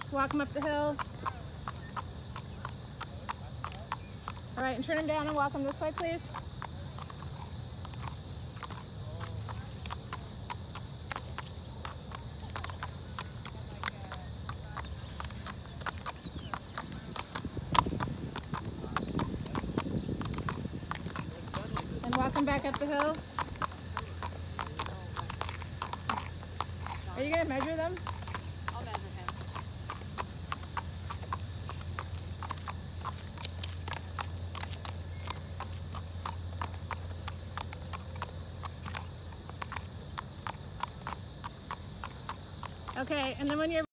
Just walk him up the hill. All right, and turn him down and walk him this way, please. And walk him back up the hill. Are you going to measure them? I'll measure him. Okay, and then when you're